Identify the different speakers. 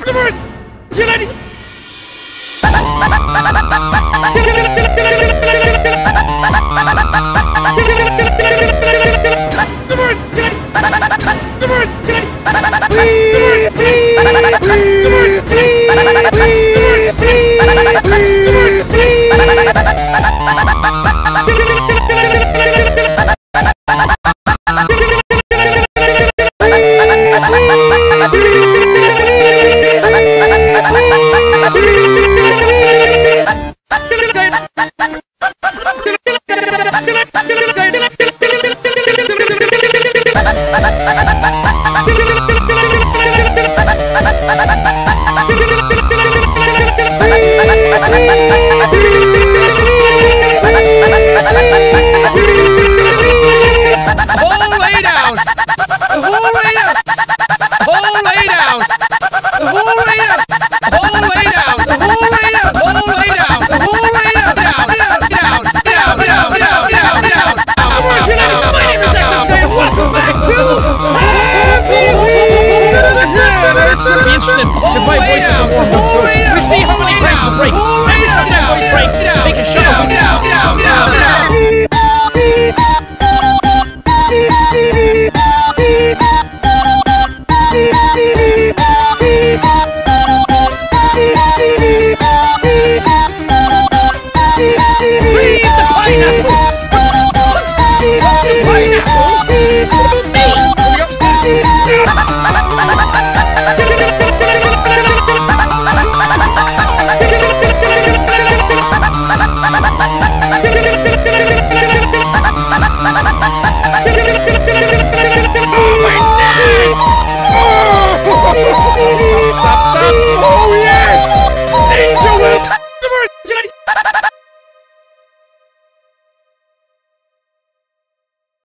Speaker 1: It's going to be interesting if my voice is a warm up. We see how many times it breaks. Every time my voice breaks, take a shot.